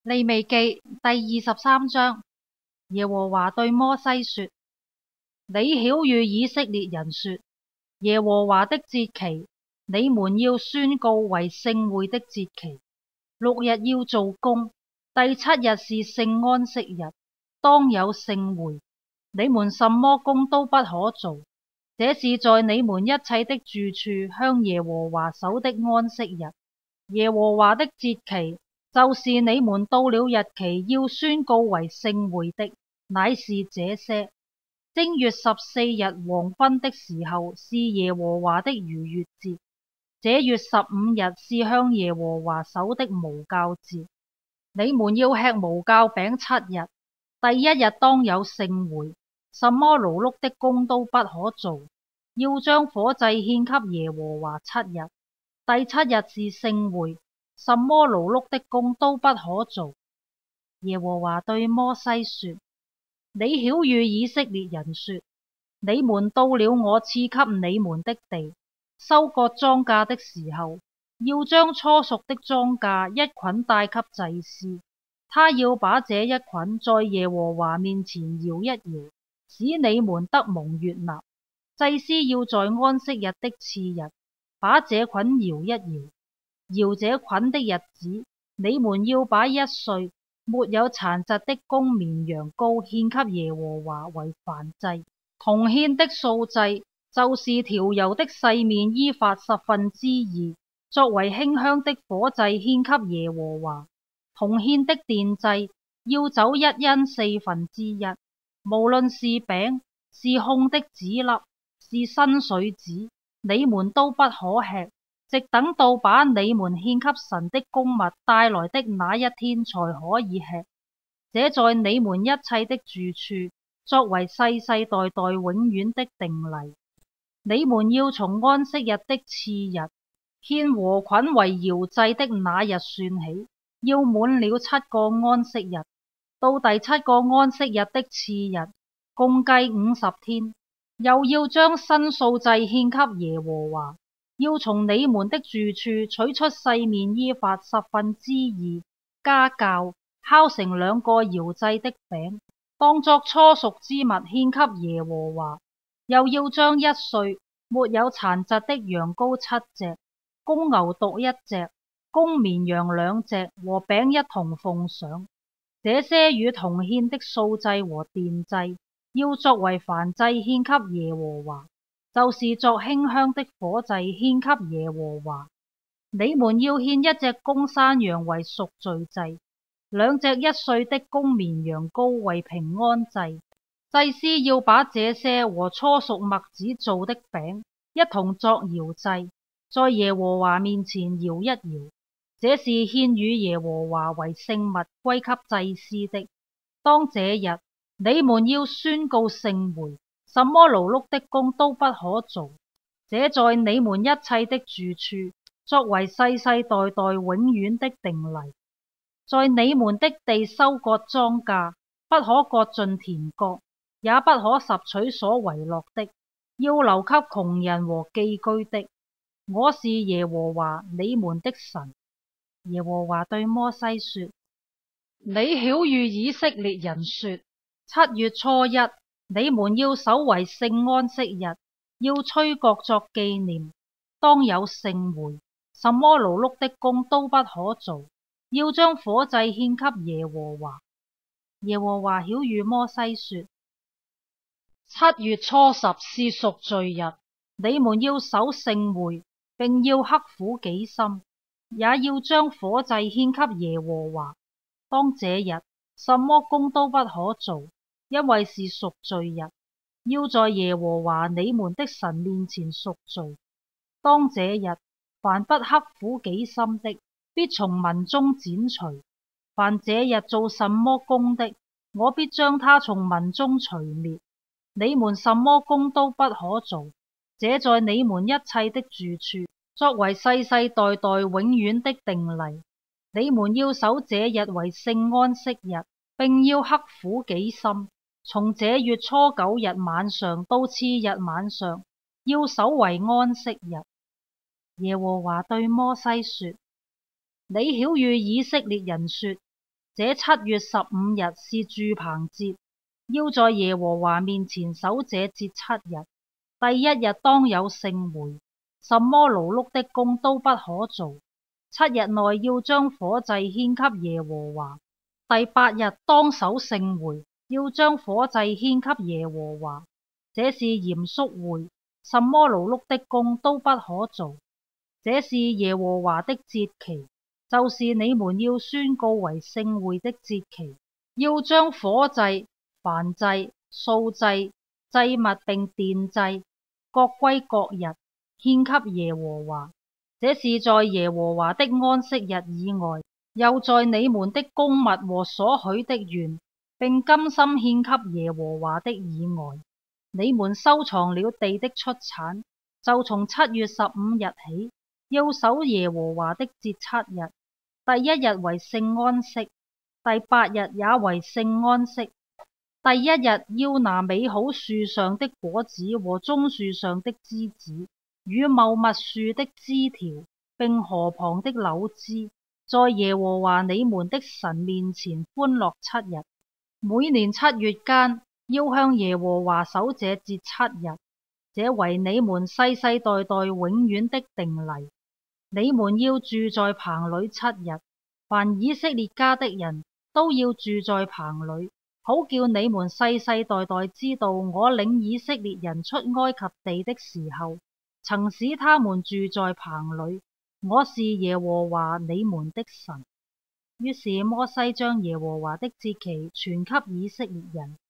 利未記第23章。耶和華對摩西說：你曉諭以色列人說，耶和華的節期，你們要宣告為聖會的節期。6日要做工，第7日是聖安息日，當有聖會。你們什麼工都不可做，這是在你們一切的住處向耶和華守的安息日。耶和華的節期，就是你們到了日期要宣告為聖會的，乃是這些：正月14日黃昏的時候是耶和華的逾越節，這月15日是向耶和華守的無酵節。你們要吃無酵餅7日，第1日當有聖會，什麼勞碌的工都不可做，要將火祭獻給耶和華7日。第7日是聖會，什麼勞碌的工都不可做。耶和華對摩西說：你曉諭以色列人說，你們到了我賜給你們的地，收割莊稼的時候，要將初熟的莊稼一捆帶給祭司，他要把這一捆在耶和華面前搖一搖，使你們得蒙悅納。祭司要在安息日的次日，把這捆搖一搖。搖這捆的日子，你們要把1歲沒有殘疾的公綿羊羔獻給耶和華為燔祭。同獻的素祭，就是調油的細麵依法2/10，作為馨香的火祭獻給耶和華。同獻的奠祭，要走1欣1/4，無論是餅，是烘的子粒，是新水子，你們都不可吃，直等到把你們獻給神的供物帶來的那一天才可以吃。這在你們一切的住處，作為世世代代永遠的定例。你們要從安息日的次日，獻禾捆為搖祭的那日算起，要滿了7個安息日，到第7個安息日的次日，共計50天。又要將新素祭獻給耶和華，要從你們的住處取出細麵依法2/10，加酵，烤成2個搖祭的餅，當作初熟之物獻給耶和華。又要將1歲沒有殘疾的羊羔7隻，公牛犢1隻，公綿羊2隻和餅一同奉上。這些與同獻的素祭和奠祭，要作為燔祭獻給耶和華，就是作馨香的火祭獻給耶和華。你們要獻1隻公山羊為贖罪祭，2隻1歲的公綿羊羔為平安祭。祭司要把這些和初熟麥子做的餅一同作搖祭，在耶和華面前搖一搖。這是獻與耶和華為聖物歸給祭司的。當這日，你們要宣告聖會，什麼勞碌的工都不可做。這在你們一切的住處，作為世世代代永遠的定例。在你們的地收割莊稼，不可割盡田角，也不可拾取所遺落的，要留給窮人和寄居的。我是耶和華你們的神。耶和華對摩西說：你曉諭以色列人說，7月初1，你們要守為聖安息日，要吹角作紀念，當有聖會，什麼勞碌的工都不可做，要將火祭獻給耶和華。耶和華曉諭摩西說：7月初10是贖罪日，你們要守聖會，並要刻苦己心，也要將火祭獻給耶和華。當這日，什麼工都不可做，因為是贖罪日，要在耶和華你們的神面前贖罪。當這日，凡不刻苦己心的，必從民中剪除；凡這日做什麼工的，我必將他從民中除滅。你們什麼工都不可做，這在你們一切的住處，作為世世代代永遠的定例。你們要守這日為聖安息日，並要刻苦己心，從這月初9日晚上到次日晚上，要守為安息日。耶和華對摩西說：你曉諭以色列人說， 這7月15日是住棚節，要在耶和華面前守這節7日。第一日當有聖會，什麼勞碌的工都不可做。7日內要將火祭獻給耶和華。第8日當守聖會，要將火祭獻給耶和華。這是嚴肅會，什麼勞碌的工都不可做。這是耶和華的節期，就是你們要宣告為聖會的節期。要將火祭、燔祭、素祭、祭物並奠祭各歸各日，獻給耶和華。這是在耶和華的安息日以外，又在你們的供物和所許的願，並甘心獻給耶和華的以外。你們收藏了地的出產，就從7月15日起，要守耶和華的節7日。第一日為聖安息，第8日也為聖安息。第一日要拿美好樹上的果子和棕樹上的枝子，與茂密樹的枝條，並河旁的柳枝，在耶和華你們的神面前歡樂7日。每年7月間，要向耶和華守這節7日，這為你們世世代代永遠的定例。你們要住在棚裏7日，凡以色列家的人都要住在棚裏，好叫你們世世代代知道我領以色列人出埃及地的時候，曾使他們住在棚裏。我是耶和華你們的神。於是摩西將耶和華的節期傳給以色列人。